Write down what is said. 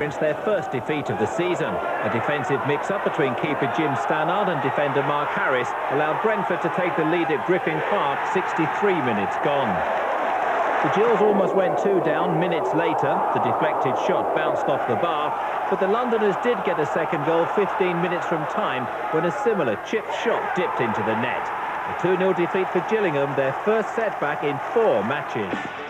It's their first defeat of the season. A defensive mix-up between keeper Jim Stannard and defender Mark Harris allowed Brentford to take the lead at Griffin Park 63 minutes gone. The Gills almost went 2 down minutes later. The deflected shot bounced off the bar, but the Londoners did get a second goal 15 minutes from time when a similar chipped shot dipped into the net. A 2-0 defeat for Gillingham, their first setback in 4 matches.